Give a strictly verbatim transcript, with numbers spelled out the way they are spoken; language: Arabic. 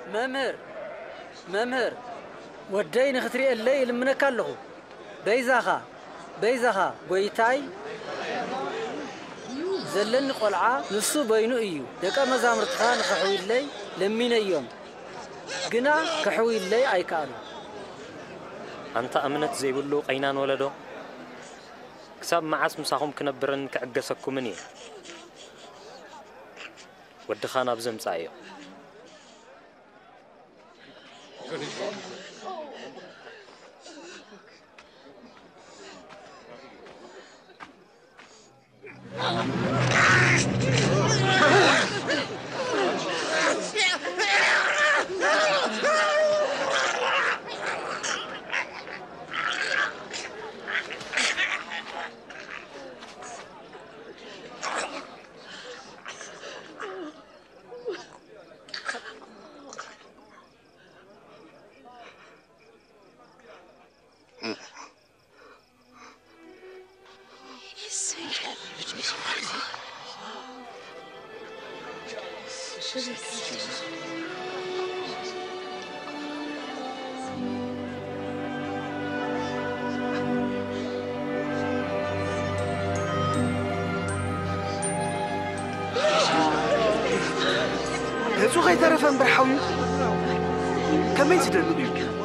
ممر ممر وديني خطري الليل منك له بيزاخا بيزاخا قويتاي زلن قلعة نسو بينو إيو دكا مزامرت خان كحوي اللي لمين أيوم قنا كحوي اللي أي كانوا أنت أمنت زي بلو قينان ولدو كساب معاس مساهم كنبرن كعقسكو مني ودخانا بزم صايو هزو غير فهم برحوي كمين تدلو